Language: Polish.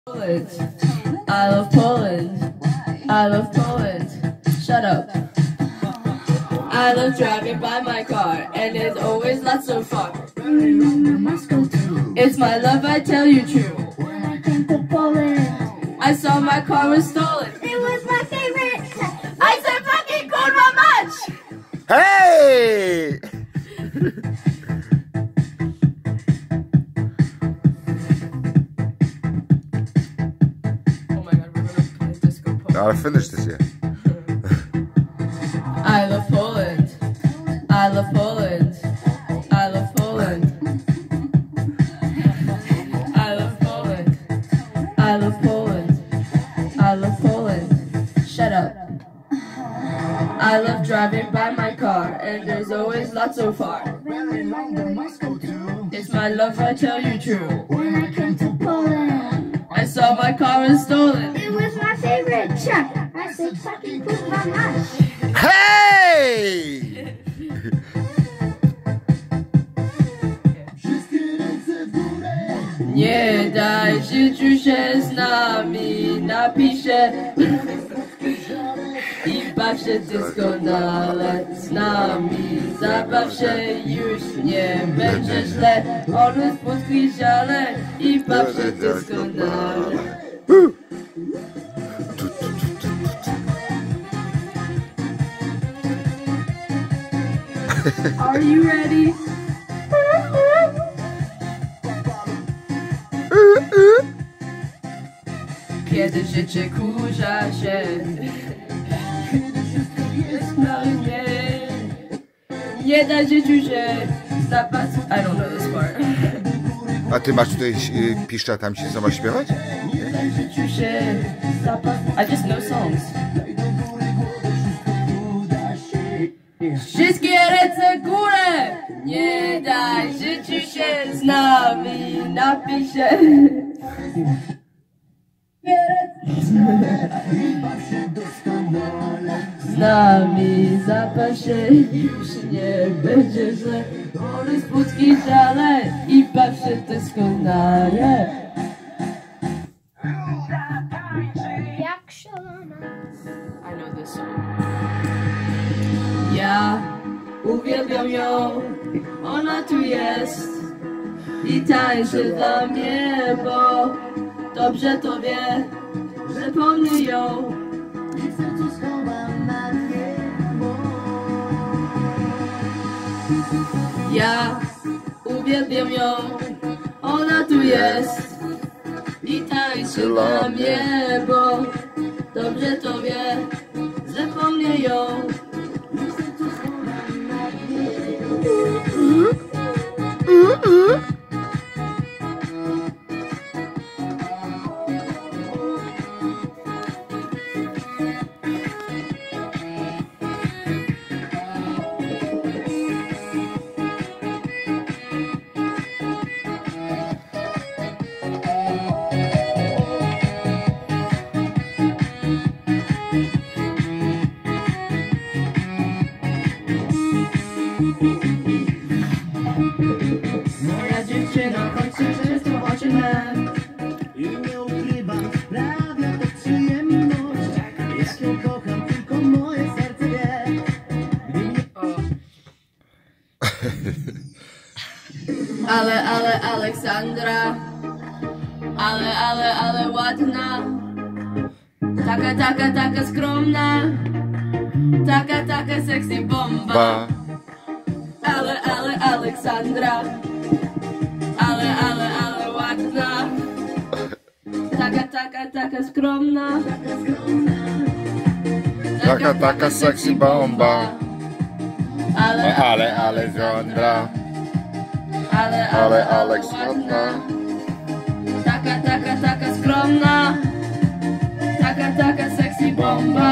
Poland. I love Poland. I love Poland. Shut up. I love driving by my car, and it's always lots of fun. It's my love, I tell you true. When I came to Poland, I saw my car was stolen. it was my favorite. I said fucking kurwa mać! Hey! Oh my god, we're gonna play disco polo. I'll finish this here. I love Poland. I love Poland. I love Poland. I love Poland. I love Poland. I love Poland. Shut up. I love driving by my car, and there's always lots so far. It's my love, I tell you true. When I came to Poland, I saw my car was stolen. it was my favorite truck. I said fucking kurwa mać. Hey! Nie daj życiu się z nami, napiszę i baw się doskonale z nami. Zabaw się, już nie będzie źle, odwróć płotki żale i baw się doskonale. Are you ready? Kiedy życie kurza się, jest marnie. Nie da życiu się zapas. I don't know this part. A ty masz tutaj piszcza tam się sama śpiewać? Nie da życiu się zapas. I just know songs. Wszystkie ręce w górę! Nie daj życiu się z nami, napiszę. Z nami zapasz się, już nie będzie źle. Orys płotki żale i baw się doskonale. Jak szalona. I know this song. Ja uwielbiam ją, ona tu jest i tańczy dla mnie, bo dobrze to wie, że po mnie ją. W sercu schowam na niebo. Ja uwielbiam ją, ona tu jest i tańczy dla mnie, bo dobrze to wie, że po mnie ją. Moja dziewczyna kończy często oczy me I nie ukrywam, sprawia to przyjemność. Jak ją kocham, tylko moje serce wie. Gdy mnie Ale Aleksandra, ale ładna. Taka skromna. Taka sexy bomba. Ba. Ale Aleksandra, ale ładna. Taka skromna. Taka sexy bomba. Ale Alexandra. ale Aleksandra. Taka skromna. Taka sexy bomba.